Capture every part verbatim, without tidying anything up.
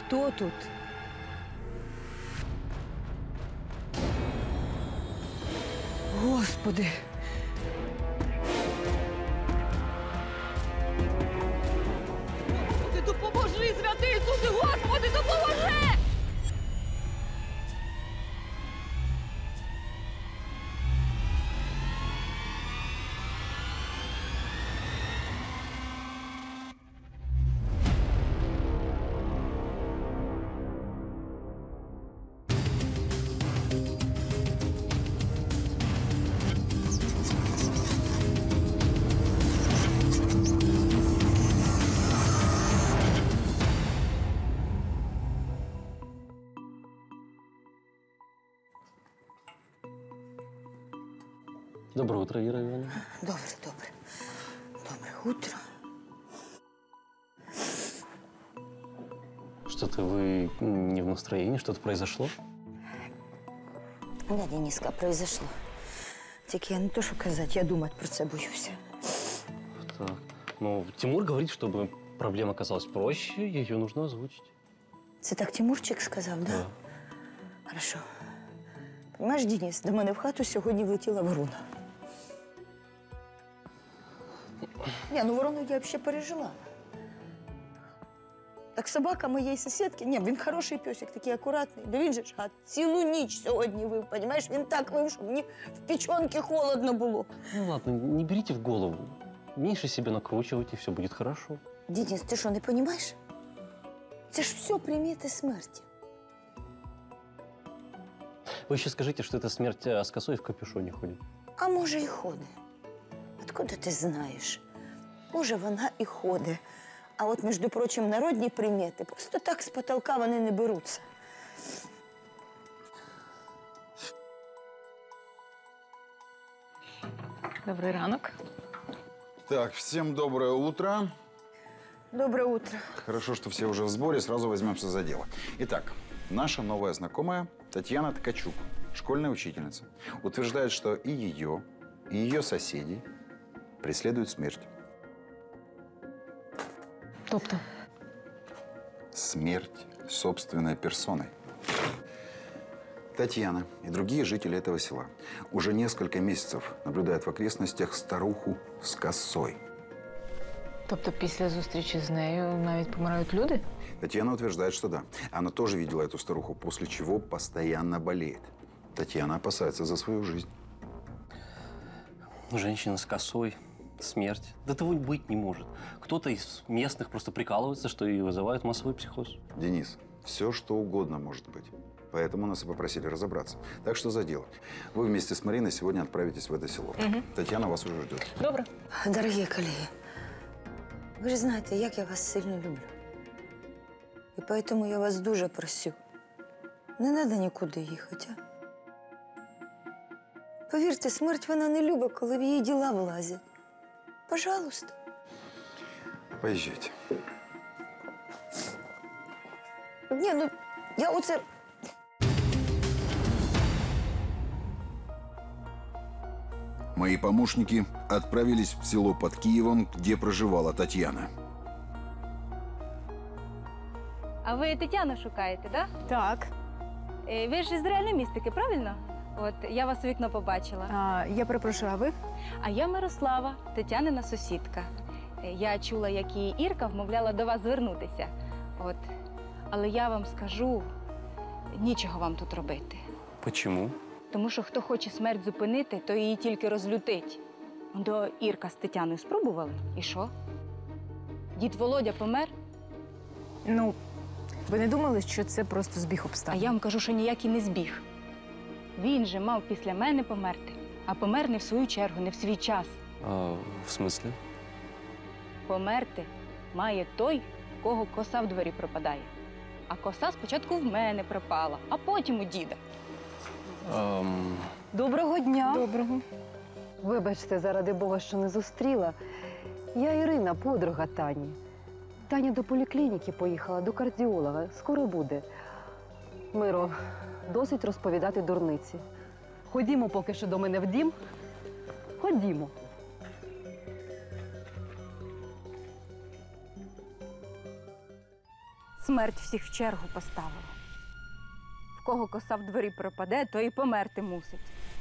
Хто тут? Господи! Господи, допоможи, святий Ісусе! Господи, допоможи! Доброе утро, Ира Ивановна. Добре, добре. Добре утро. Что-то вы не в настроении? Что-то произошло? Да, Дениска, произошло. Тільки я не то, що казати, я думати про це боюся. Так. Ну, Тимур говорит, чтобы проблема оказалась проще, ее нужно озвучить. Це так Тимурчик сказав, да? Да. Хорошо. Понимаєш, Денис, до мене в хату сьогодні влетіла ворона. Ні, ну ворону я взагалі пережила. Так собака моєї сусідки, ні, він хороший песик, такий акуратний. Да він же ж гад, цілу ніч сьогодні вив, розумієш? Він так вив, щоб мені в печонки холодно було. Ну ладно, не берите в голову. Меньше себе накручивайте, все будет хорошо. Денис, ти що, не розумієш? Це ж все примети смерті. Вы еще скажите, что это смерть а, с косой в капюшоне ходит. А може і ходить. Откуда ти знаєш? Може, вона і ходить. А от, між прочим, народні примети просто так з потолка вони не беруться. Добрий ранок. Так, всем доброе утро. Доброе утро. Хорошо, что все уже в сборе, сразу возьмемся за дело. Итак, наша новая знакомая Татьяна Ткачук, школьная учительница, утверждает, что и ее, и ее соседей преследует смерть. Тобто? Смерть собственной персоной. Татьяна и другие жители этого села уже несколько месяцев наблюдают в окрестностях старуху с косой. Тобто після зустрічі з нею навіть помирають люди? Татьяна утверждает, что да. Она тоже видела эту старуху, после чего постоянно болеет. Татьяна опасается за свою жизнь. Женщина с косой, смерть. Да того быть не может. Кто-то из местных просто прикалывается, что и вызывает массовый психоз. Денис, все что угодно может быть. Поэтому нас и попросили разобраться. Так что за дело. Вы вместе с Мариной сегодня отправитесь в это село. Угу. Татьяна вас уже ждет. Добре. Дорогі колеги, ви ж знаєте, як я вас сильно люблю. І тому я вас дуже просю, не треба нікуди їхати, а? Повірте, смерть вона не любить, коли в її діла влазять. Пожалуйста. Поезжайте. Ні, ну, я оце... Мои помощники отправились в село под Киевом, где проживала Татьяна. А ви Тетяну шукаєте, так? Так. Да? Ви ж з реальної містики, правильно? От, я вас у вікно побачила. А, я перепрошую, а ви? А я Мирослава, Тетянина сусідка. Я чула, як її Ірка вмовляла до вас звернутися. От. Але я вам скажу, нічого вам тут робити. Почему? Тому що хто хоче смерть зупинити, то її тільки розлютить. До Ірка з Тетяною спробували. І що? Дід Володя помер, Ну, ви не думали, що це просто збіг а обставин? я вам кажу, що ніякий не збіг. Він же мав після мене померти, а помер не в свою чергу, не в свій час. А, в смысле? Померти має той, в кого коса в дворі пропадає. А коса спочатку в мене пропала, а потім у діда. Ем... Доброго дня. Доброго. Вибачте, заради Бога, що не зустріла. Я Ірина, подруга Тані. Таня до поліклініки поїхала, до кардіолога. Скоро буде. Миро, досить розповідати дурниці. Ходімо поки що до мене в дім. Ходімо. Смерть всіх в чергу поставила. В кого коса в дворі пропаде, то і померти мусить.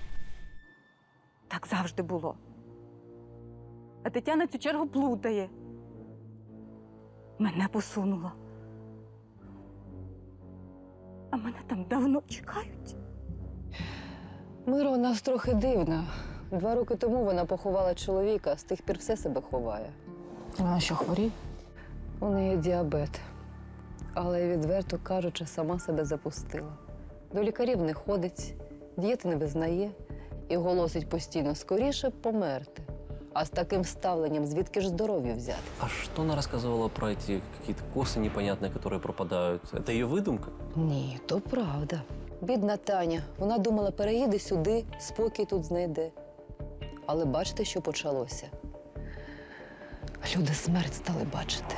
Так завжди було. А Тетяна цю чергу плутає. Мене посунула. А мене там давно чекають. Мира у нас трохи дивна. Два роки тому вона поховала чоловіка, а з тих пір все себе ховає. Вона що, хворіє? У неї діабет. Але, відверто кажучи, сама себе запустила. До лікарів не ходить, дієти не визнає і голосить постійно скоріше померти. А з таким ставленням звідки ж здоров'я взяти? А что она рассказывала про эти какие-то косы непонятные, которые пропадают? Это ее выдумка? Ні, то правда. Бідна Таня. Вона думала, переїде сюди, спокій тут знайде. Але бачите, що почалося? Люди смерть стали бачити.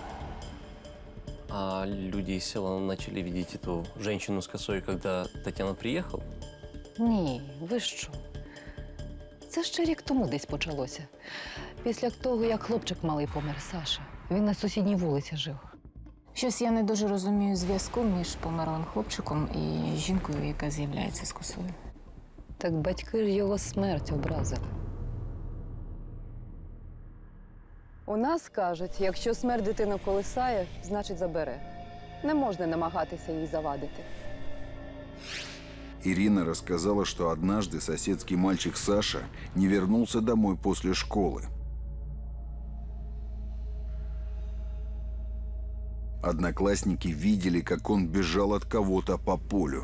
А люди из села начали видеть эту женщину с косой, когда Татьяна приехала? Ні, ви що? Це ще рік тому десь почалося. Після того, як хлопчик малий помер, Саша. Він на сусідній вулиці жив. Щось я не дуже розумію зв'язку між померлим хлопчиком і жінкою, яка з'являється з косою. Так батьки ж його смерть образили. У нас кажуть, якщо смерть дитину колисає, значить забере. Не можна намагатися їй завадити. Ирина рассказала, что однажды соседский мальчик Саша не вернулся домой после школы. Одноклассники видели, как он бежал от кого-то по полю.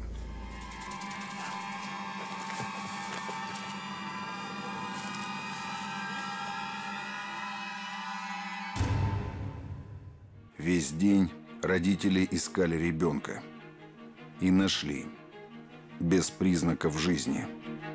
Весь день родители искали ребенка. И нашли. Без признаков жизни.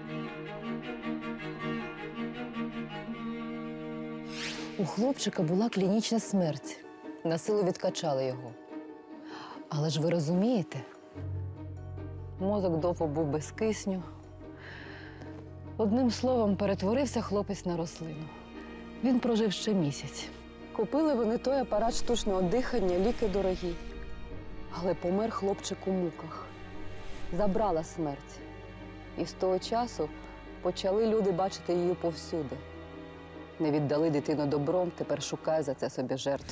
У хлопчика була клінічна смерть. На силу відкачали його. Але ж ви розумієте, мозок довго був без кисню. Одним словом, перетворився хлопець на рослину. Він прожив ще місяць. Купили вони той апарат штучного дихання, ліки дорогі. Але помер хлопчик у муках. Забрала смерть. І з того часу почали люди бачити її повсюди. Не віддали дитину добром, тепер шукає за це собі жертв.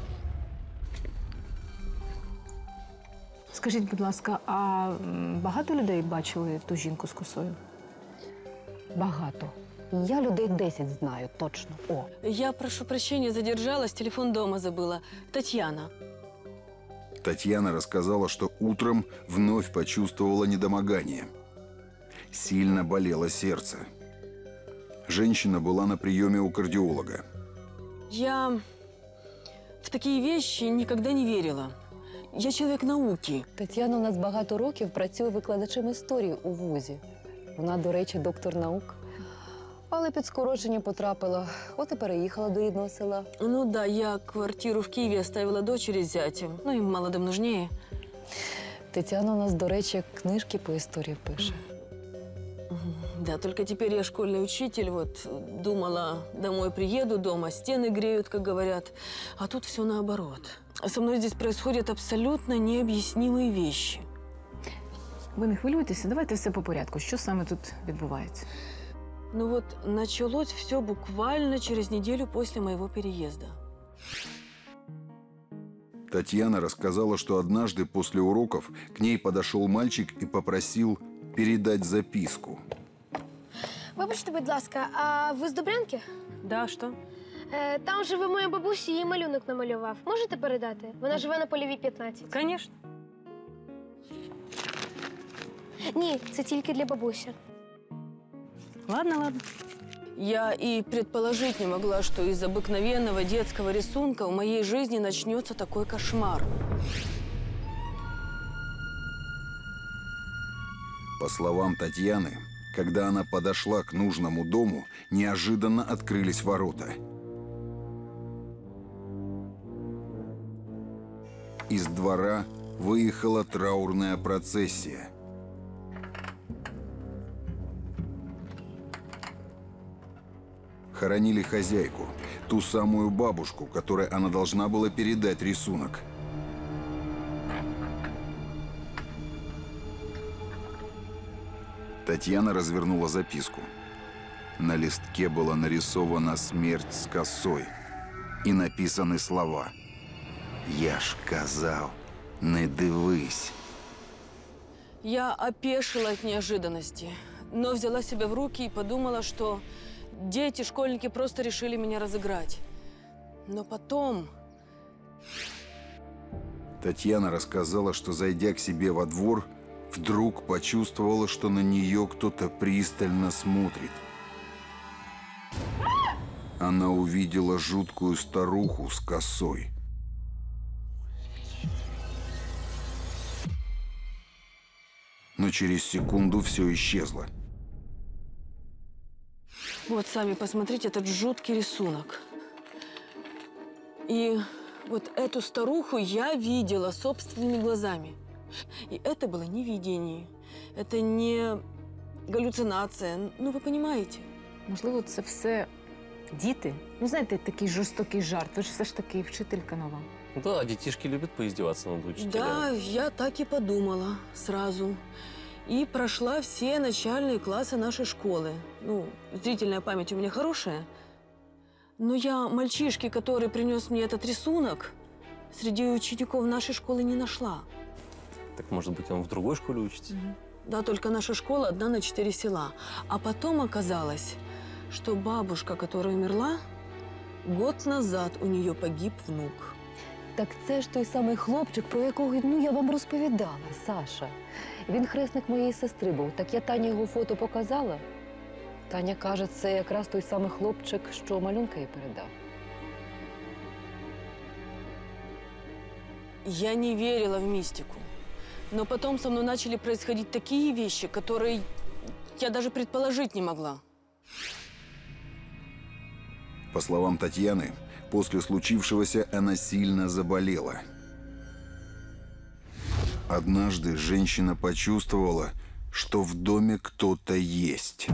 Скажіть, будь ласка, а м, багато людей бачили ту жінку з косою? Багато. Я людей десять знаю, точно. О, Я прошу прощения, задержалась, телефон дома забыла. Татьяна. Татьяна рассказала, что утром вновь почувствовала недомогание. Сильно болело сердце. Женщина была на приеме у кардиолога. Я в такие вещи никогда не верила. Я человек науки. Тетяна у нас багато років працює викладачем історії у вузі. Вона, до речі, доктор наук. Але під скорочення потрапила, от і переїхала до рідного села. Ну да, я квартиру в Киеве оставила дочери с зятем. Ну, им молодым нужнее. Тетяна у нас, до речі, книжки по історії пише. Да, только теперь я школьный учитель, вот думала, домой приеду, дома стены греют, как говорят. А тут все наоборот. Со мной здесь происходят абсолютно необъяснимые вещи. Ви не хвилюйтеся, давайте все по порядку. Що саме тут відбувається? Ну вот началось все буквально через неделю после моего переезда. Татьяна рассказала, что однажды после уроков к ней подошел мальчик и попросил передать записку. Вибачте, будь ласка, а ви з Добрянки? Да, что? Е, там живе моя бабуся, її малюнок намалював. Можете передати? Вона живе на Польовій п'ятнадцять. Конечно. Ні, це тільки для бабусі. Ладно, ладно. Я и предположить не могла, что из обыкновенного детского рисунка в моей жизни начнется такой кошмар. По словам Татьяны, когда она подошла к нужному дому, неожиданно открылись ворота. Из двора выехала траурная процессия. Хоронили хозяйку, ту самую бабушку, которой она должна была передать рисунок. Татьяна развернула записку. На листке была нарисована смерть с косой и написаны слова: «Я ж казав, не дивись». Я опешила от неожиданности, но взяла себя в руки и подумала, что дети, школьники просто решили меня разыграть. Но потом... Татьяна рассказала, что, зайдя к себе во двор, вдруг почувствовала, что на нее кто-то пристально смотрит. Она увидела жуткую старуху с косой. Но через секунду все исчезло. Вот, сами посмотрите этот жуткий рисунок. И вот эту старуху я видела собственными глазами. И это было не видение, это не галюцинация. Ну, ви розумієте? Можливо, це все діти? Ну, знаєте, такий жорстокий жарт. Ви ж все ж таки вчителька нова. Да, детишки любят поиздеваться над учителями. Да, я так и подумала сразу. И прошла все начальные классы нашей школы. Ну, зрительная память у меня хорошая. Но я мальчишки, который принес мне этот рисунок, среди учеников нашей школы не нашла. Так, может быть, он в другой школе учится? Да, только наша школа одна на четыре села. А потом оказалось, что бабушка, которая умерла, год назад у нее погиб внук. Так це ж той самий хлопчик, про якого, ну, я вам розповідала, Саша. Він хресник моєї сестри був. Так я Тані його фото показала. Таня каже, це якраз той самий хлопчик, що малюнка їй передав. Я не верила в мистику. Но потом со мной начали происходить такие вещи, которые я даже предположить не могла. По словам Татьяны, после случившегося она сильно заболела. Однажды женщина почувствовала, что в доме кто-то есть.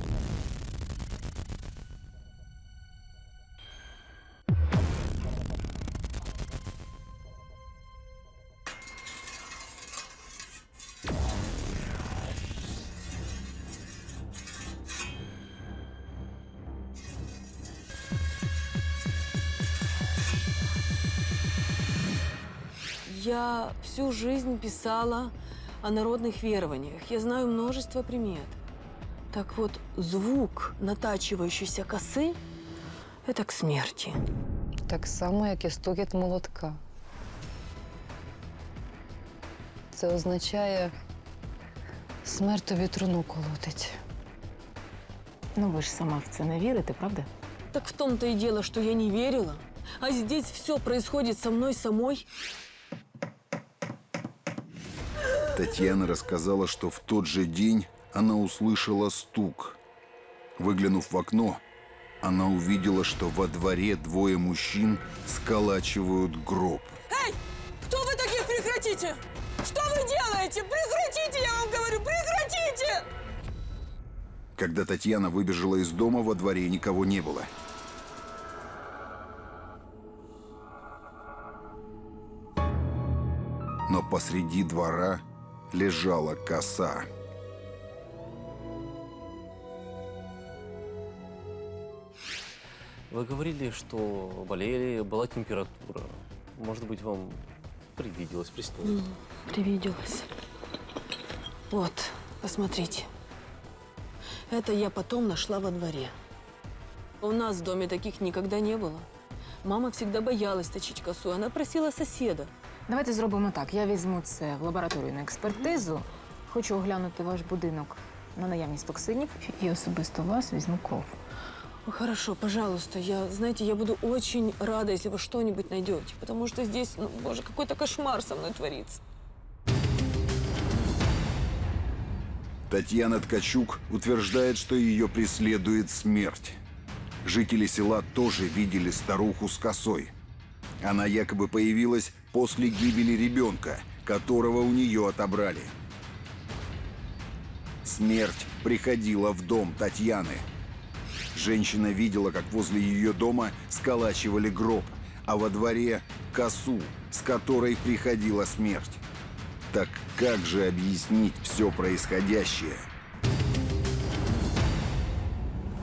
Я всю жизнь писала о народных верованиях. Я знаю множество примет. Так вот, звук натачивающейся косы – это к смерти. Так само, як і стукіт молотка. Це означає, смерть тобі труну колотить. Ну, ви ж сама в це не вірите, правда? Так в том-то и дело, что я не верила. А здесь все происходит со мной самой. Татьяна рассказала, что в тот же день она услышала стук. Выглянув в окно, она увидела, что во дворе двое мужчин сколачивают гроб. Эй, кто вы такие? Прекратите! Что вы делаете? Прекратите, я вам говорю, прекратите! Когда Татьяна выбежала из дома, во дворе никого не было. Но посреди двора лежала коса. Вы говорили, что болели, была температура. Может быть, вам привиделось, приснилось? Привиделось. Вот, посмотрите. Это я потом нашла во дворе. У нас в доме таких никогда не было. Мама всегда боялась точить косу. Она просила соседа. Давайте зробимо так. Я візьму це в лабораторію на експертизу. Хочу оглянути ваш будинок на наявність токсинів і особисто у вас візьму кров. Ну, хорошо, пожалуйста. Я, знаете, я буду очень рада, если вы что-нибудь найдете. Потому что здесь, ну, боже, какой-то кошмар со мной творится. Татьяна Ткачук утверждает, что ее преследует смерть. Жители села тоже видели старуху с косой. Она якобы появилась после гибели ребенка, которого у нее отобрали. Смерть приходила в дом Татьяны. Женщина видела, как возле ее дома сколачивали гроб, а во дворе косу, с которой приходила смерть. Так как же объяснить все происходящее?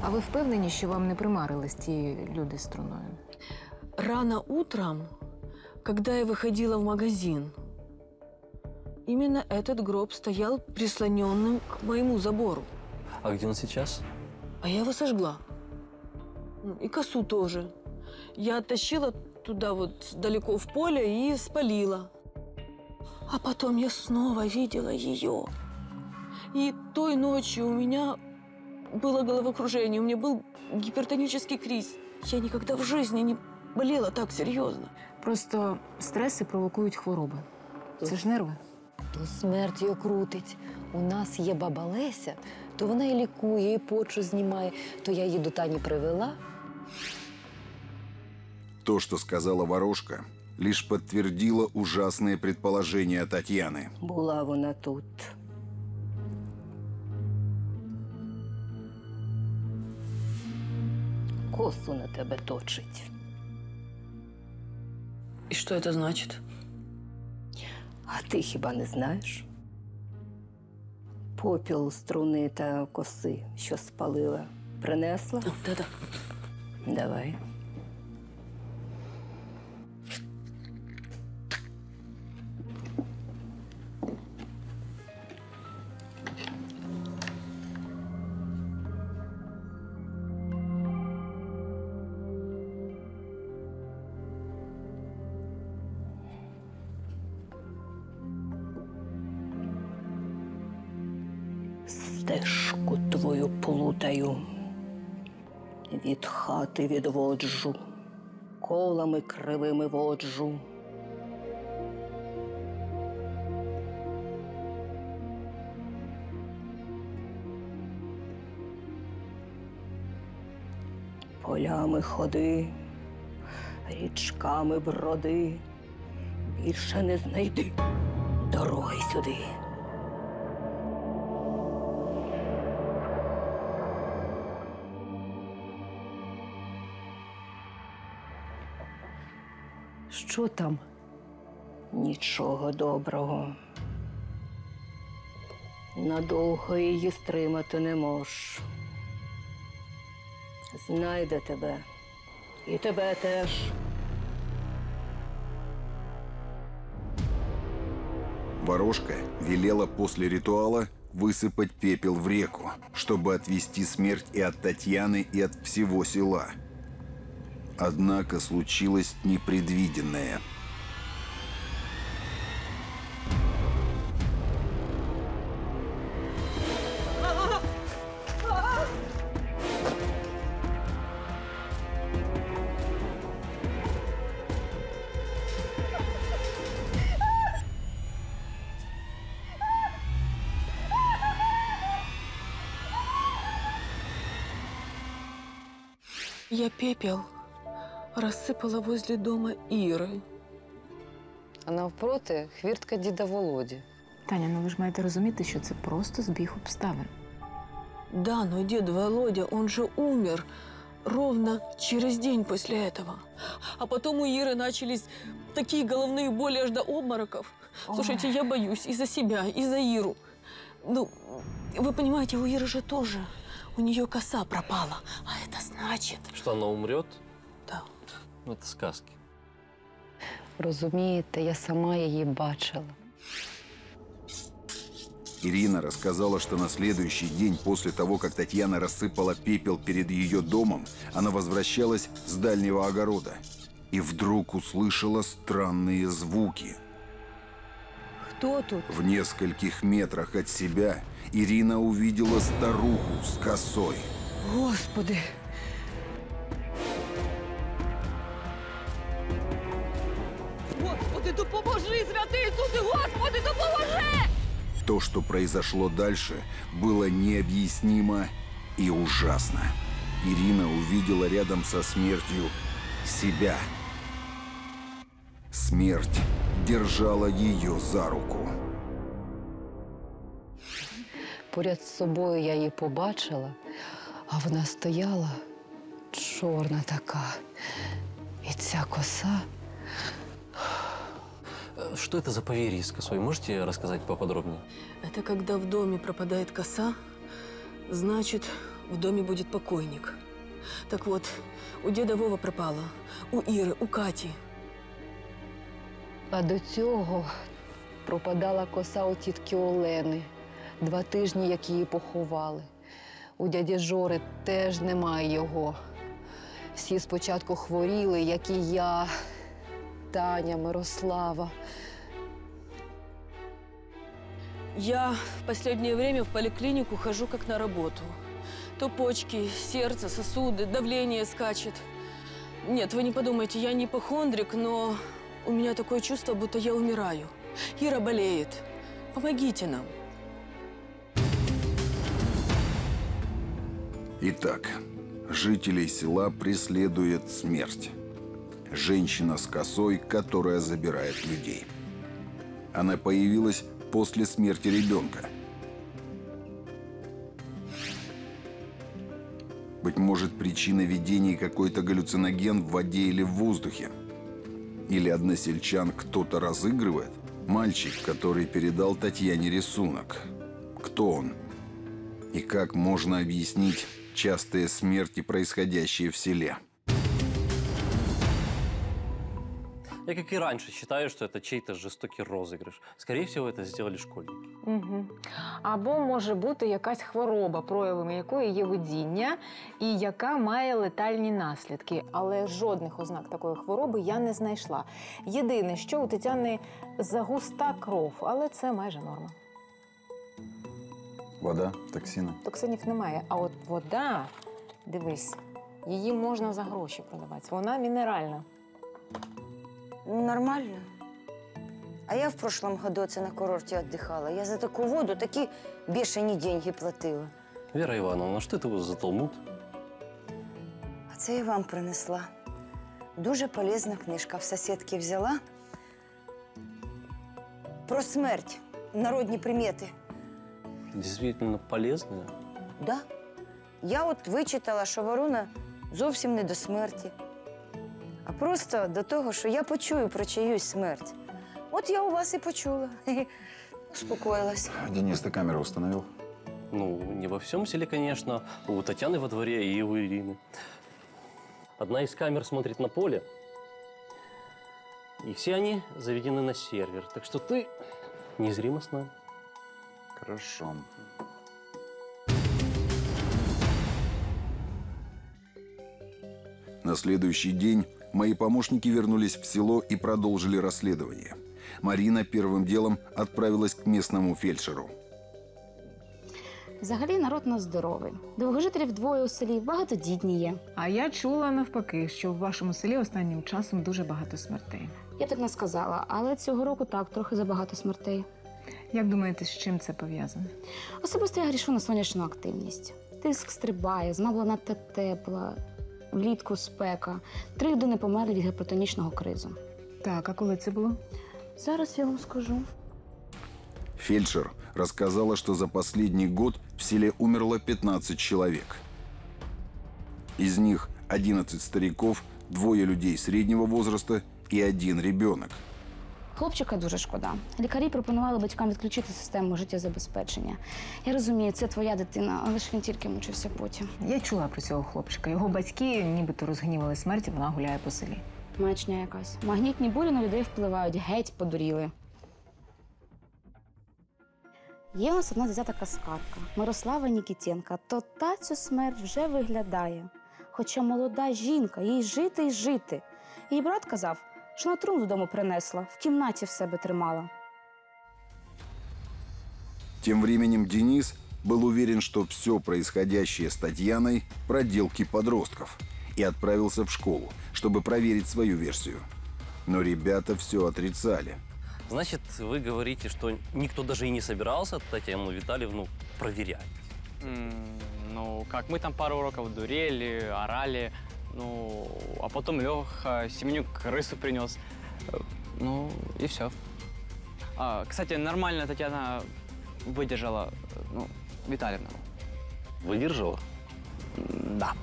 А ви впевнені, що вам не примарились ті люди з струною? Рано утром, когда я выходила в магазин, именно этот гроб стоял прислоненным к моему забору. А где он сейчас? А я его сожгла. Ну, и косу тоже. Я оттащила туда вот далеко в поле и спалила. А потом я снова видела ее. И той ночью у меня было головокружение, у меня был гипертонический криз. Я никогда в жизни не болела так серьезно. Просто стреси провокують хвороби. Це ж нерви. То смерть її крутить. У нас є баба Леся, то вона і лікує, і почу знімає. То я її до Тані привела. То, что сказала Ворожка, лишь подтвердило ужасные предположения Татьяны. Була вона тут. Косу на тебе точить. И что это значит? А ти хіба не знаєш? Попіл струни та коси, що спалила, принесла? Да-да. Давай. Стежку твою плутаю, від хати відводжу, колами кривими воджу. Полями ходи, річками броди, більше не знайди дороги сюди. Що там? Нічого доброго. Надовго її стримати не мож. Знайде тебе. І тебе теж. Ворожка велела после ритуала высыпать пепел в реку, чтобы отвести смерть и от Татьяны, и от всего села. Однако случилось непредвиденное. Я пепел рассыпала возле дома Иры. А навпроти хвіртка діда Володі. Таня, ну ви ж маєте розуміти, що це просто збіг обставин. Да, но дед Володя, он же умер ровно через день после этого. А потом у Иры начались такие головные боли аж до обмороков. Слушайте, я боюсь и за себя, и за Иру. Ну, вы понимаете, у Иры же тоже. У нее коса пропала. А это значит... Что она умрет? Да. Ну, это сказки. Розумієте, я сама її бачила. Ирина рассказала, что на следующий день после того, как Татьяна рассыпала пепел перед ее домом, она возвращалась с дальнего огорода и вдруг услышала странные звуки. Хто тут? В нескольких метрах от себя Ирина увидела старуху с косой. Господи! Господи, допоможи, святий Ісусе, Господи, допоможи! То, что произошло дальше, было необъяснимо и ужасно. Ирина увидела рядом со смертью себя. Смерть держала ее за руку. Поряд з собою я її побачила, а вона стояла чорна така. І ця коса. Что это за поверье с косой? Можете рассказать поподробнее? Это когда в доме пропадает коса, значит, в доме будет покойник. Так вот, у деда Вова пропало, у Иры, у Кати. А до цього пропадала коса у тітки Олени. Два тижні, як її поховали. У дяді Жори теж немає його. Всі спочатку хворіли, як і я, Таня, Мирослава. Я в последнее время в поликлинику хожу как на работу. То почки, сердце, сосуды, давление скачет. Нет, вы не подумайте, я не ипохондрик, но у меня такое чувство, будто я умираю. Ира болеет. Помогите нам. Итак, жителей села преследует смерть. Женщина с косой, которая забирает людей. Она появилась после смерти ребенка. Быть может, причина видений какой-то галлюциноген в воде или в воздухе. Или односельчан кто-то разыгрывает. Мальчик, который передал Татьяне рисунок. Кто он? И как можно объяснить частые смерти, происходящие в селе? Я, как и раньше, считаю, что это чей-то жестокий розыгрыш. Скорее всего, это сделали школьники. Угу. Або може бути якась хвороба, проявами якої є видіння, і яка має летальні наслідки. Але жодних ознак такої хвороби я не знайшла. Єдине, що у Тетяни загуста кров, але це майже норма. Вода, токсины. Токсинів немає, а от вода, дивись, її можна за гроші продавати. Вона мінеральна. Ну, нормально. А я в прошлом году це на курорті віддихала. Я за таку воду такі бешені деньги платила. Вера Ивановна, что это вы за талмуд? А це я вам принесла. Дуже полезна книжка. В сусідки взяла. Про смерть. Народні примети. Действительно полезная. Да. Я от вичитала, що ворона зовсім не до смерті. А просто до того, що я почую про чиюсь смерть. От я у вас і почула. Успокоїлась. Денис, ты камеру установил? Ну, не во всем селе, конечно. У Татьяны во дворе и у Ирины. Одна из камер смотрит на поле. И все они заведены на сервер. Так что ты незримо с нами. Хорошо. На следующий день мои помощники вернулись в село и продолжили расследование. Марина первым делом отправилась к местному фельдшеру. Взагалі народ у нас здоровий. Довгожителів двоє у селі, багатодітні є. А я чула навпаки, що в вашому селі останнім часом дуже багато смертей. Я так не сказала, але цього року так, трохи забагато смертей. Як думаєте, з чим це пов'язане? Особисто я грішу на сонячну активність. Тиск стрибає, зима була надто тепла, влітку спека. Три людини померли від гіпертонічного кризу. Так, а коли це було? Зараз я вам скажу. Фельдшер рассказала, что за последний год в селе умерло пятнадцать человек. Из них одиннадцать стариков, двое людей среднего возраста и один ребенок. Хлопчика дуже шкода. Лікарі пропонували батькам відключити систему життєзабезпечення. Я розумію, це твоя дитина, але ж він тільки мучився потім. Я чула про цього хлопчика. Його батьки нібито розгнівали смерть, і вона гуляє по селі. Маячня якась. Магнітні бурі на людей впливають, геть подуріли. Є у нас одна взята каскарка Мирослава Нікітєнка. То та цю смерть вже виглядає. Хоча молода жінка, їй жити й жити. Її брат казав, що на трун додому принесла, в кімнаті в себе тримала. Тем временем Денис был уверен, что все происходящее с Татьяной – проделки подростков, и отправился в школу, чтобы проверить свою версию. Но ребята все отрицали. Значит, вы говорите, что никто даже и не собирался Татьяну Витальевну проверять? М, Ну, как, мы там пару уроков дурели, орали, ну, а потом Леха Семенюк крысу принес. Э, Ну, и все. А, кстати, нормально Татьяна выдержала, э, ну, Витальевна. Выдержала? М, Да.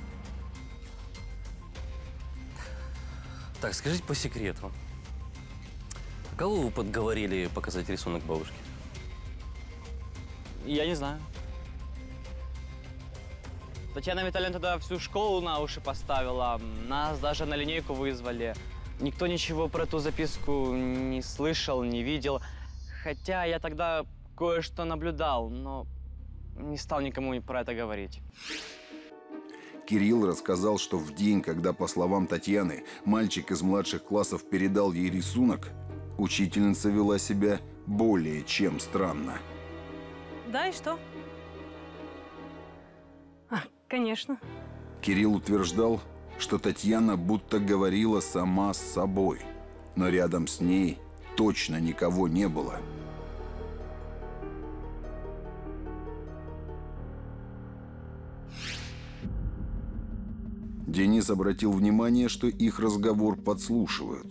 Так, скажите по секрету. Кого вы подговорили показать рисунок бабушке? Я не знаю. Татьяна Витальевна тогда всю школу на уши поставила. Нас даже на линейку вызвали. Никто ничего про эту записку не слышал, не видел. Хотя я тогда кое-что наблюдал, но не стал никому про это говорить. Кирилл рассказал, что в день, когда, по словам Татьяны, мальчик из младших классов передал ей рисунок, учительница вела себя более чем странно. Да, и что? А, конечно. Кирилл утверждал, что Татьяна будто говорила сама с собой, но рядом с ней точно никого не было. Денис обратил внимание, что их разговор подслушивают.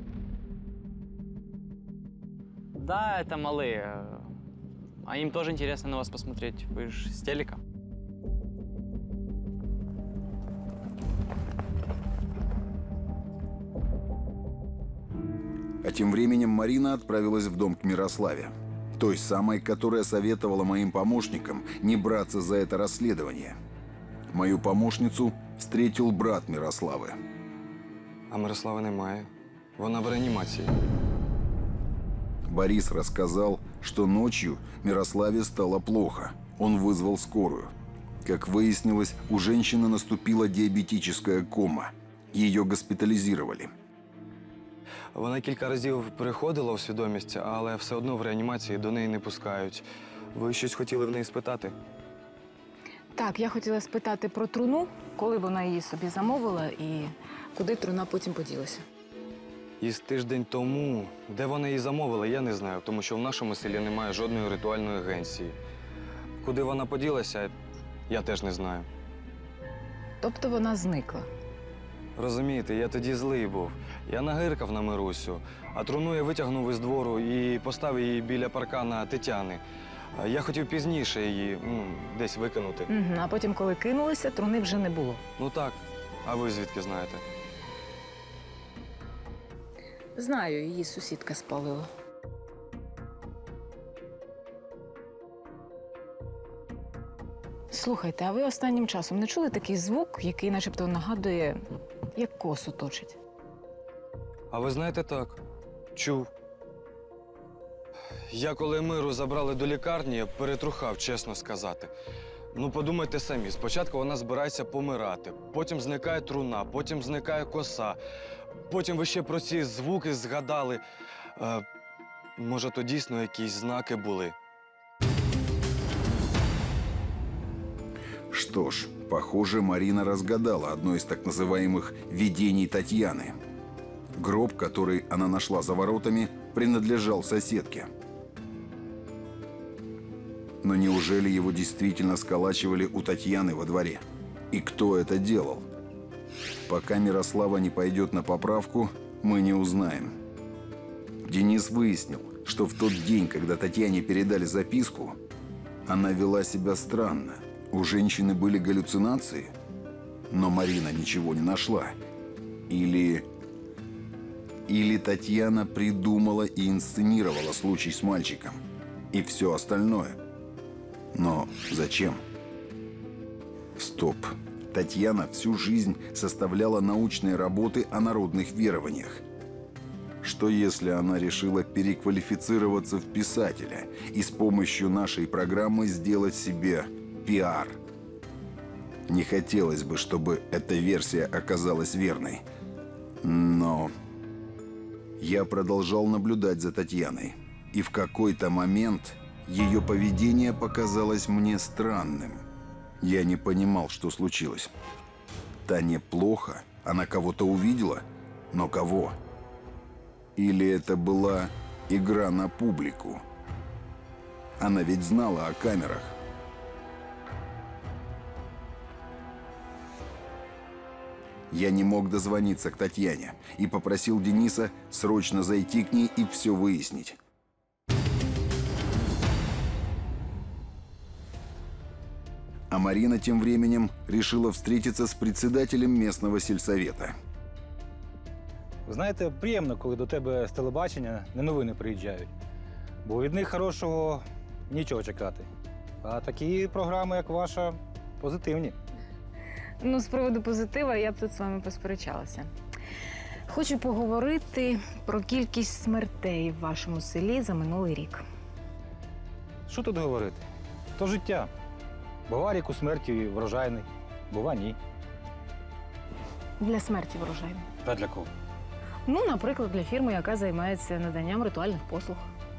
Да, это малые. А им тоже интересно на вас посмотреть. Вы же с телека. А тем временем Марина отправилась в дом к Мирославе. Той самой, которая советовала моим помощникам не браться за это расследование. Мою помощницу встретил брат Мирославы. А Мирослави немає. Вона в реанімації. Борис рассказал, что ночью Мирославе стало плохо. Он вызвал скорую. Как выяснилось, у женщины наступила диабетическая кома. Ее госпитализировали. Вона кілька разів приходила у свідомість, але все одно в реанімації до неї не пускають. Ви щось хотіли в неї спитати? Так, я хотіла спитати про труну, коли вона її собі замовила і куди труна потім поділася. Із тиждень тому, де вона її замовила, я не знаю, тому що в нашому селі немає жодної ритуальної агенції. Куди вона поділася, я теж не знаю. Тобто вона зникла? Розумієте, я тоді злий був. Я нагиркав на Мирусю, а труну я витягнув із двору і поставив її біля паркана Тетяни. Я хотів пізніше її ну, десь викинути. Угу. А потім, коли кинулися, труни вже не було? Ну так. А ви звідки знаєте? Знаю, її сусідка спалила. Слухайте, а ви останнім часом не чули такий звук, який начебто нагадує, як косу точить? А ви знаєте, так, чув. Я коли Миру забрали до лікарні, перетрухав, чесно сказати. Ну, подумайте самі, спочатку вона збирається помирати, потім зникає труна, потім зникає коса, потім ви ще про ці звуки згадали. Е, може, то дійсно якісь знаки були? Что ж, похоже, Марина разгадала одно из так называемых «видений Татьяны». Гроб, который она нашла за воротами, принадлежал соседке. Но неужели его действительно сколачивали у Татьяны во дворе? И кто это делал? Пока Мирослава не пойдет на поправку, мы не узнаем. Денис выяснил, что в тот день, когда Татьяне передали записку, она вела себя странно. У женщины были галлюцинации, но Марина ничего не нашла. Или... Или Татьяна придумала и инсценировала случай с мальчиком. И все остальное. Но зачем? Стоп. Татьяна всю жизнь составляла научные работы о народных верованиях. Что если она решила переквалифицироваться в писателя и с помощью нашей программы сделать себе пиар? Не хотелось бы, чтобы эта версия оказалась верной. Но я продолжал наблюдать за Татьяной. И в какой-то момент ее поведение показалось мне странным. Я не понимал, что случилось. Тане плохо, она кого-то увидела, но кого? Или это была игра на публику? Она ведь знала о камерах. Я не мог дозвониться к Татьяне и попросил Дениса срочно зайти к ней и все выяснить. А Марина тем временем решила встретиться с председателем местного сельсовета. Знаєте, приємно, коли до тебе з телебачення не новини приїжджають. Бо від них хорошого нічого чекати. А такі програми, як ваша, позитивні. Ну, з приводу позитива я б тут з вами посперечалася. Хочу поговорити про кількість смертей в вашому селі за минулий рік. Що тут говорити? То життя. Бува рік у смерті врожайний, бува ні. Для смерті врожайний. Та для кого? Ну, наприклад, для фірми, яка займається наданням ритуальних послуг.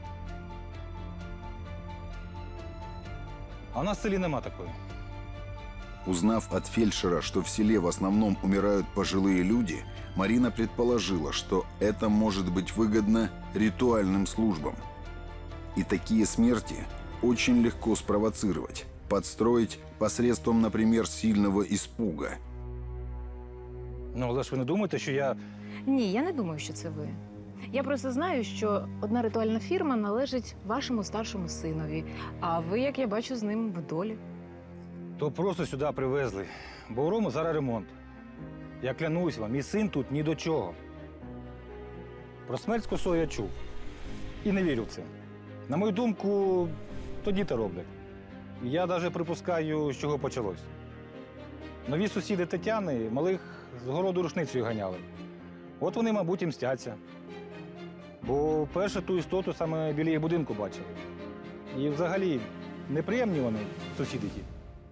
А у нас в селі нема такої. Узнав от фельдшера, что в селе в основном умирают пожилые люди, Марина предположила, что это может быть выгодно ритуальным службам. И такие смерти очень легко спровоцировать, подстроить посредством, например, сильного испуга. Ну, але ж ви не думаєте, що я... Ні, я не думаю, що це ви. Я просто знаю, що одна ритуальна фірма належить вашому старшому синові, а ви, як я бачу, з ним в долі. То просто сюди привезли. Бо у Рому зараз ремонт. Я клянусь вам, мій син тут ні до чого. Про смерть з косою я чув. І не вірю в це. На мою думку, то діти роблять. І я навіть припускаю, з чого почалось. Нові сусіди Тетяни малих з городу рушницею ганяли. От вони, мабуть, і мстяться. Бо перше ту істоту саме біля їх будинку бачили. І взагалі неприємні вони, сусіди ті.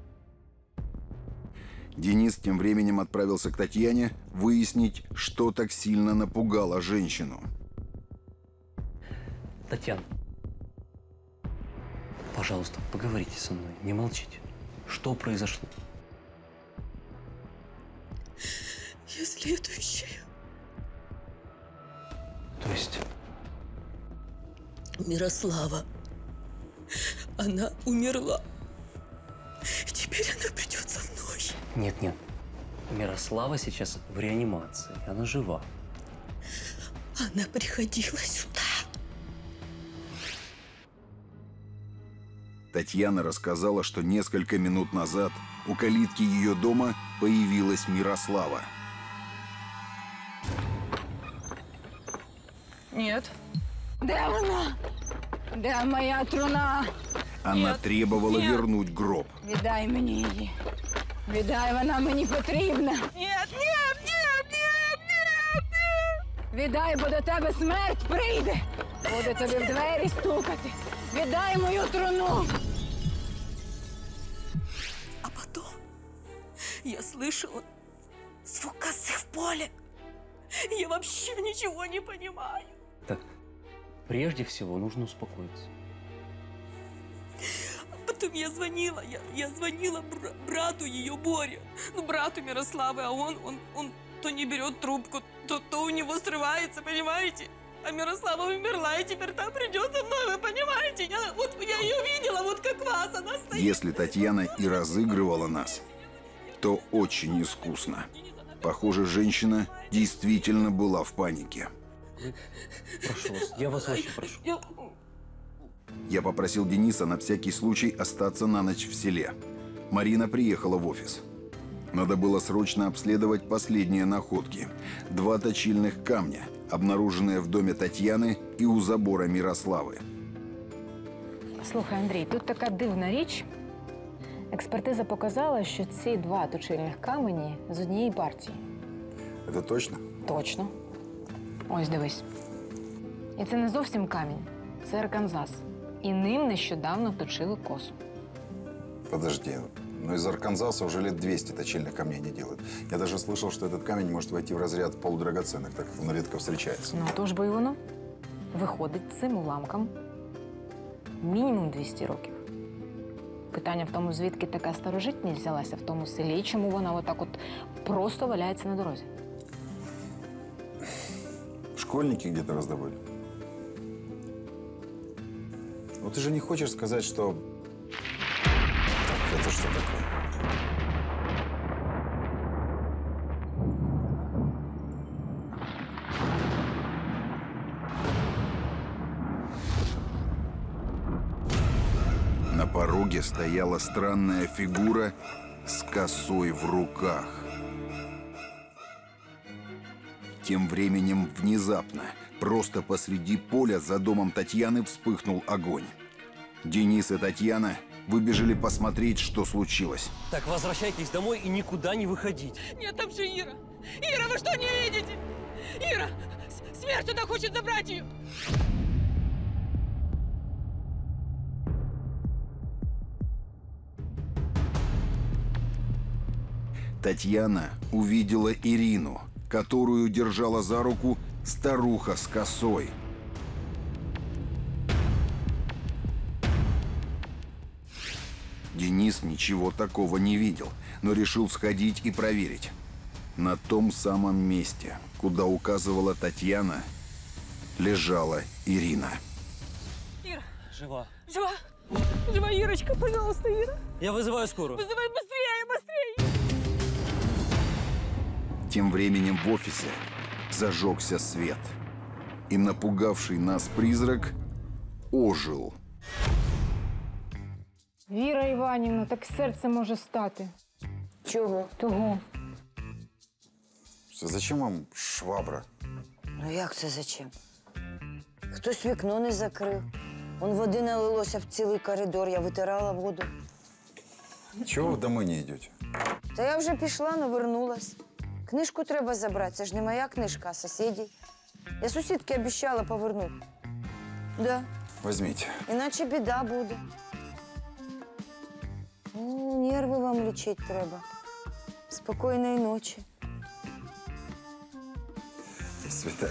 Денис тем временем отправился к Татьяне выяснить, что так сильно напугало женщину. Татьяна, пожалуйста, поговорите со мной, не молчите. Что произошло? Я следующая. То есть... Мирослава. Она умерла. И теперь она придет за мной. Нет, нет. Мирослава сейчас в реанимации. Она жива. Она приходила сюда. Татьяна рассказала, что несколько минут назад у калитки ее дома появилась Мирослава. Нет. Де вона? Де моя труна? Она Нет, требовала нет. вернуть гроб. Віддай мені її. Віддай, вона мені потрібна. Ні, ні, ні, ні, ні, ні. Віддай, бо до тебе смерть прийде. Буде тобі в двері стукати. Віддай мою труну. А потом я слышала звук косы в поле. Я вообще ничего не понимаю. Так, прежде всего нужно успокоиться. Потом я звонила, я, я звонила бра- брату ее Боре, ну, брату Мирославы, а он, он, он то не берет трубку, то, то у него срывается, понимаете? А Мирослава умерла, и теперь там придется мной, вы понимаете? Я, вот я ее видела, вот как вас, она стоит. Если Татьяна и разыгрывала нас, то очень искусно. Похоже, женщина действительно была в панике. Прошу вас, я вас очень прошу. Я- Я попросил Дениса на всякий случай остаться на ночь в селе. Марина приехала в офис. Надо было срочно обследовать последние находки. Два точильных камня, обнаруженные в доме Татьяны и у забора Мирославы. Слухай, Андрій, тут така дивна річ. Експертиза показала, що ці два точильних камені з однієї партії. Это точно? Точно. Ось дивись. І це не зовсім камінь, це Арканзас. І ним нещодавно точили косу. Подожди, но из Арканзаса уже лет двести точильных камней не делают. Я даже слышал, что этот камень может войти в разряд полудрагоценных, так как он редко встречается. Ну, то ж бо й воно. Виходить, цим уламкам мінімум двісті років. Питання в тому, звідки така старожитність взялася в тому селі, і чому вона отак от просто валяється на дорозі. Школьники где-то раздобыли. Ну ты же не хочешь сказать, что... Это что такое? На пороге стояла странная фигура с косой в руках. Тем временем внезапно, просто посреди поля за домом Татьяны вспыхнул огонь. Денис и Татьяна выбежали посмотреть, что случилось. Так, возвращайтесь домой и никуда не выходить. Нет, там же Ира. Ира, вы что, не видите? Ира, с- смерть туда хочет забрать ее. Татьяна увидела Ирину, которую держала за руку старуха с косой. Денис ничего такого не видел, но решил сходить и проверить. На том самом месте, куда указывала Татьяна, лежала Ирина. Ира, Жива. жива? Жива, Ирочка, пожалуйста, Ира. Я вызываю скорую. Вызывай быстрее, быстрее. Тем временем в офисе зажегся свет. И напугавший нас призрак ожил. Віра Іванівна, так серце може стати. Чого? Того. Зачем вам швабра? Ну як це зачем? Хтось вікно не закрив. Вон води налилося в цілий коридор, я витирала воду. Чего вы домой не идете? Та я вже пішла, но вернулась. Книжку треба забрати, це ж не моя книжка, а сусідів. Я сусідки обіцяла повернути. Да, Возьмите. іначе біда буде. Ну, нерви вам лічити треба. Спокійної ночі. До свидания.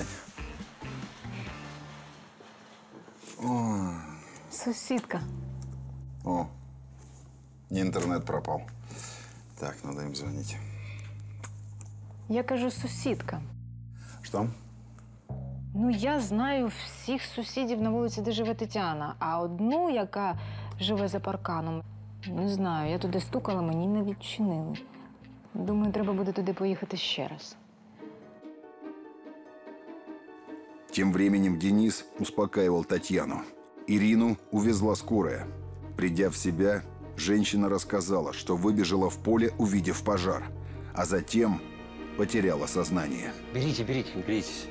О, Сусідка. о, интернет пропал. Так, надо им звонить. Я кажу сусідка. Что? Ну, я знаю всіх сусідів на вулиці, де живе Тетяна. А одну, яка живе за парканом, не знаю, я туди стукала, мені не відчинили. Думаю, треба буде туди поїхати ще раз. Тем временем Денис успокаивал Татьяну. Ирину увезла скорая. Придя в себя, женщина рассказала, что выбежала в поле, увидев пожар, а затем потеряла сознание. Берите, берите, грейтесь.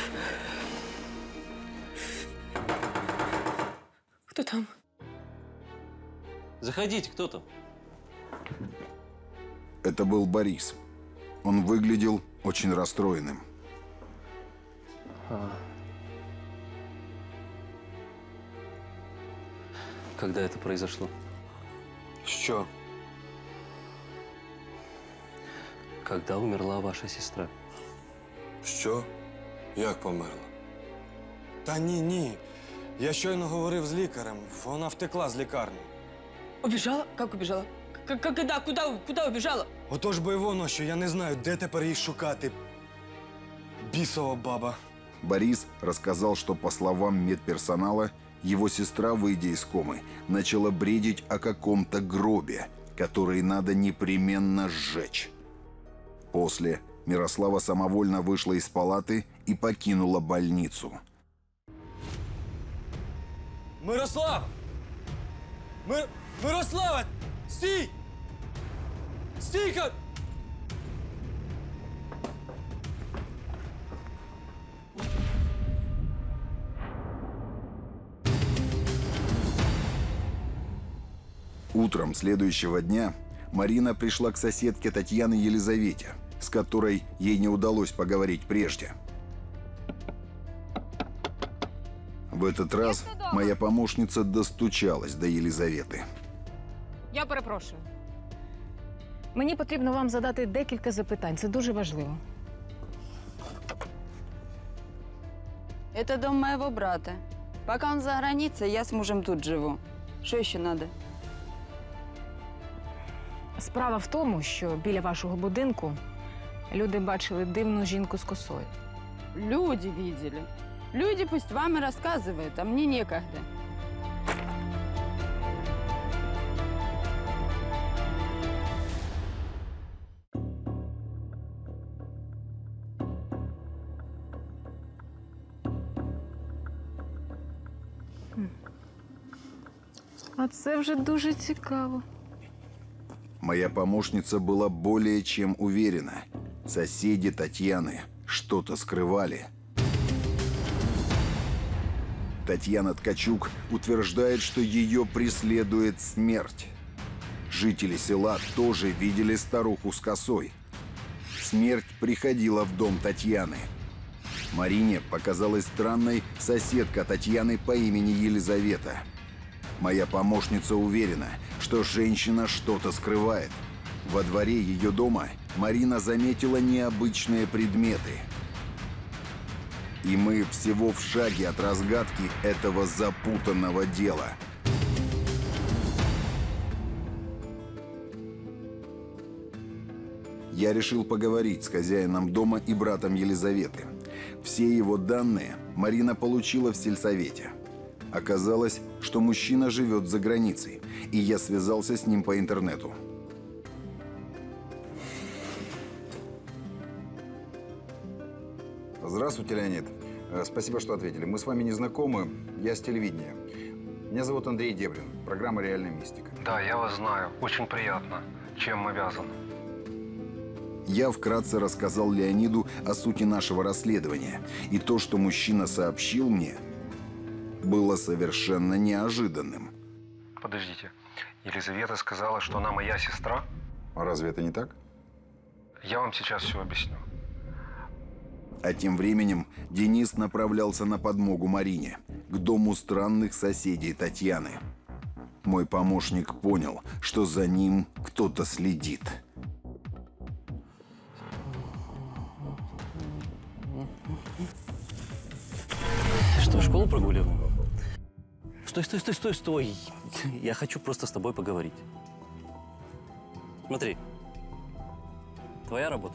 Кто там? Заходите, кто там? Это был Борис. Он выглядел очень расстроенным. А. Когда это произошло? Що? Когда умерла ваша сестра? Що? Як померла? Та ні, ні. Я щойно говорив з лікарем. Вона втекла з лікарні. Убежала? Как убежала? К- к- Когда? Куда? Куда убежала? Отож бо й воно, що я не знаю, де тепер її шукати. Бісова баба. Борис рассказал, что, по словам медперсонала, его сестра, выйдя из комы, начала бредить о каком-то гробе, который надо непременно сжечь. После Мирослава самовольно вышла из палаты и покинула больницу. Мирослав! Ми... Мирослава! Стій! Стійка! Утром следующего дня Марина пришла к соседке Татьяны Елизавете, с которой ей не удалось поговорить прежде. В этот раз моя помощница достучалась до Елизаветы. Я перепрошую. Мені потрібно вам задати декілька запитань. Це дуже важливо. Это дом моего брата. Пока он за границей, я с мужем тут живу. Что еще надо? Справа в тому, що біля вашого будинку люди бачили дивну жінку з косою. Люди видели. Люди пусть вам и рассказывают, а мне некогда. А це вже дуже цікаво. Моя помощница была более чем уверена. Соседи Татьяны что-то скрывали. Татьяна Ткачук утверждает, что ее преследует смерть. Жители села тоже видели старуху с косой. Смерть приходила в дом Татьяны. Марине показалась странной соседка Татьяны по имени Елизавета. Моя помощница уверена, что женщина что-то скрывает. Во дворе ее дома Марина заметила необычные предметы. И мы всего в шаге от разгадки этого запутанного дела. Я решил поговорить с хозяином дома и братом Елизаветы. Все его данные Марина получила в сельсовете. Оказалось, что мужчина живет за границей, и я связался с ним по интернету. Здравствуйте, Леонид. Э, Спасибо, что ответили. Мы с вами не знакомы. Я с телевидения. Меня зовут Андрей Дебрин. Программа «Реальная мистика». Да, я вас знаю. Очень приятно. Чем обязан? Я вкратце рассказал Леониду о сути нашего расследования. И то, что мужчина сообщил мне, было совершенно неожиданным. Подождите. Елизавета сказала, что она моя сестра? А разве это не так? Я вам сейчас все объясню. А тем временем Денис направлялся на подмогу Марине, к дому странных соседей Татьяны. Мой помощник понял, что за ним кто-то следит. Что, школу прогуливаем? Стой, стой, стой, стой, стой. Я хочу просто с тобой поговорить. Смотри. Твоя работа.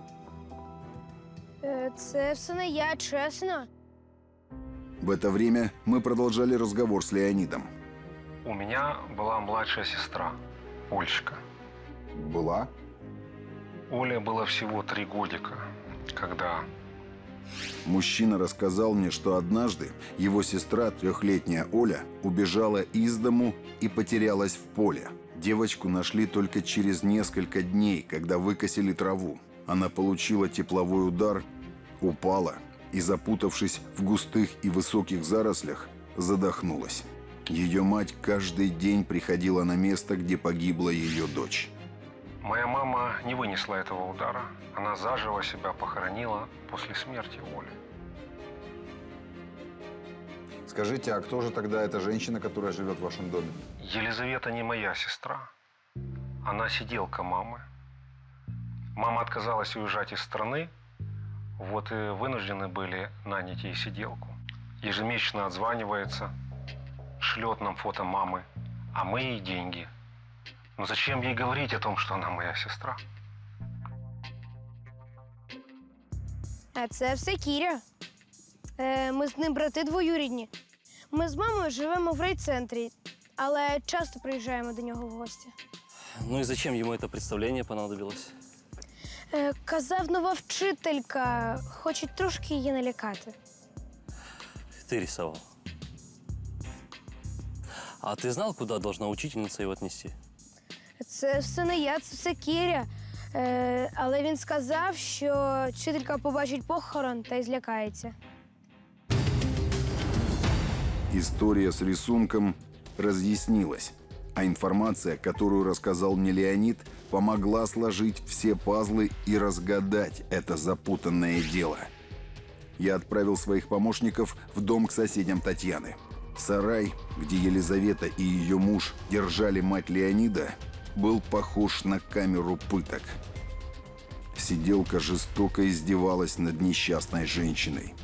Е, Це все не я, чесно. В это время мы продолжали разговор с Леонидом. У меня была младшая сестра, Ольчка. Была? Оле было всего три годика, когда... Мужчина рассказал мне, что однажды его сестра, трехлетняя Оля, убежала из дому и потерялась в поле. Девочку нашли только через несколько дней, когда выкосили траву. Она получила тепловой удар, упала и, запутавшись в густых и высоких зарослях, задохнулась. Ее мать каждый день приходила на место, где погибла ее дочь. Моя мама не вынесла этого удара. Она заживо себя похоронила после смерти Оли. Скажите, а кто же тогда эта женщина, которая живет в вашем доме? Елизавета не моя сестра. Она сиделка мамы. Мама отказалась уезжать из страны, вот и вынуждены были нанять ей сиделку. Ежемесячно отзванивается, шлет нам фото мамы, а мы ей деньги. Но зачем ей говорить о том, что она моя сестра? А це все Кіря. Е, ми з ним брати двоюрідні. Ми з мамою живемо в райцентрі, але часто приїжджаємо до нього в гості. Ну и зачем ему это представление понадобилось? Е, казав, нова вчителька, хоче трошки її налякати. Ты рисовал. А ты знал, куда должна учительница его отнести? Це все не я, це все Кіря. Е, але він сказав, що вчителька побачить похорон та й злякається. История с рисунком разъяснилась, а информация, которую рассказал мне Леонид, помогла сложить все пазлы и разгадать это запутанное дело. Я отправил своих помощников в дом к соседям Татьяны. Сарай, где Елизавета и ее муж держали мать Леонида, был похож на камеру пыток. Сиделка жестоко издевалась над несчастной женщиной.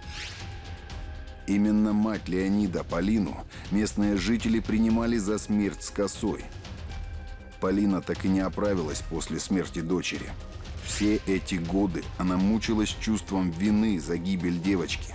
Именно мать Леонида, Полину, местные жители принимали за смерть с косой. Полина так и не оправилась после смерти дочери. Все эти годы она мучилась чувством вины за гибель девочки.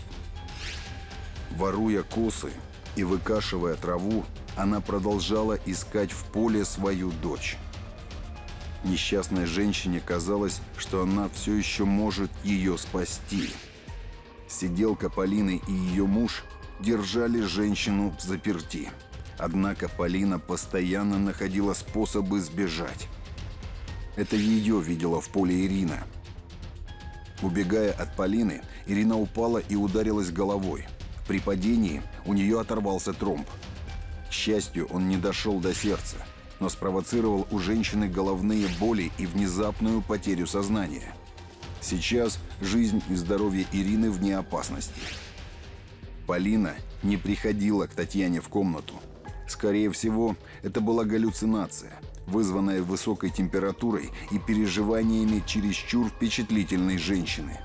Воруя косы и выкашивая траву, она продолжала искать в поле свою дочь. Несчастной женщине казалось, что она все еще может ее спасти. Сиделка Полины и ее муж держали женщину взаперти. Однако Полина постоянно находила способы сбежать. Это ее видела в поле Ирина. Убегая от Полины, Ирина упала и ударилась головой. При падении у нее оторвался тромб. К счастью, он не дошел до сердца, но спровоцировал у женщины головные боли и внезапную потерю сознания. Сейчас жизнь и здоровье Ирины вне опасности. Полина не приходила к Татьяне в комнату. Скорее всего, это была галлюцинация, вызванная высокой температурой и переживаниями чересчур впечатлительной женщины.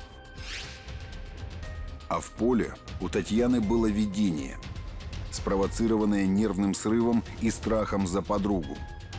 А в поле у Татьяны было видение, спровоцированное нервным срывом и страхом за подругу.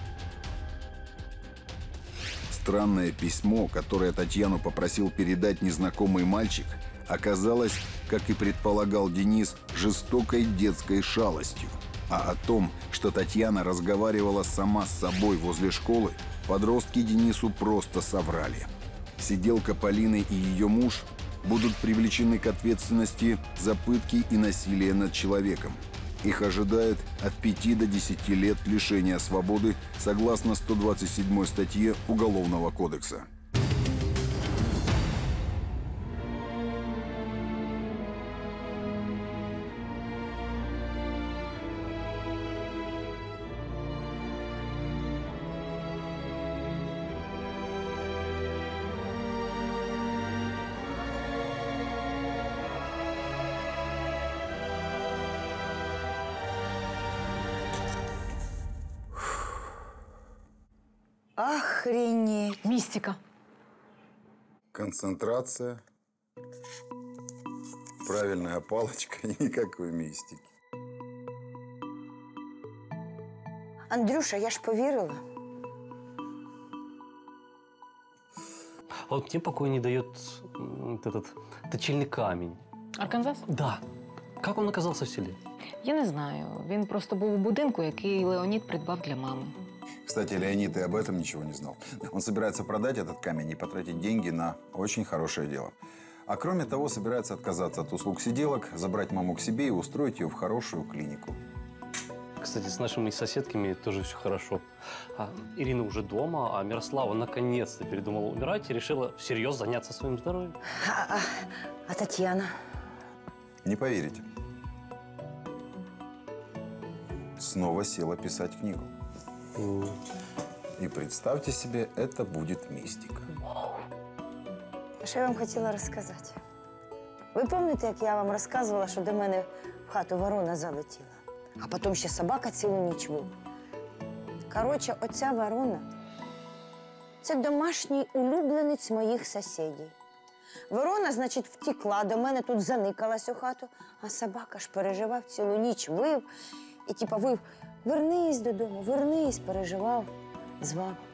Странное письмо, которое Татьяну попросил передать незнакомый мальчик, оказалось, как и предполагал Денис, жестокой детской шалостью. А о том, что Татьяна разговаривала сама с собой возле школы, подростки Денису просто соврали. Сиделка Полины и ее муж будут привлечены к ответственности за пытки и насилие над человеком. Их ожидает от пяти до десяти лет лишения свободы согласно сто двадцать седьмой статье Уголовного кодекса. Охренеть. Мистика. Концентрация, правильная палочка и никакой мистики. Андрюша, я ж повірила. А вот мне покоя не дает м, вот этот точильный камень. Арканзас? Да. Как он оказался в селе? Я не знаю. Він просто був у будинку, який Леонід придбав для мами. Кстати, Леонид и об этом ничего не знал. Он собирается продать этот камень и потратить деньги на очень хорошее дело. А кроме того, собирается отказаться от услуг сиделок, забрать маму к себе и устроить ее в хорошую клинику. Кстати, с нашими соседками тоже все хорошо. А, Ирина уже дома, а Мирослава наконец-то передумала умирать и решила всерьез заняться своим здоровьем. А, а, а Татьяна? Не поверите. Снова села писать книгу. И представьте себе, это будет мистика. Що я вам хотіла розказати? Ви пам'ятаєте, як я вам розказувала, що до мене в хату ворона залетіла? А потім ще собака цілу ніч вила. Коротше, оця ворона – це домашній улюбленець моїх сусідів. Ворона, значить, втекла, до мене тут заникалась у хату, а собака ж переживав цілу ніч, вив. І типа вив: вернись додому, вернись, переживав, звав.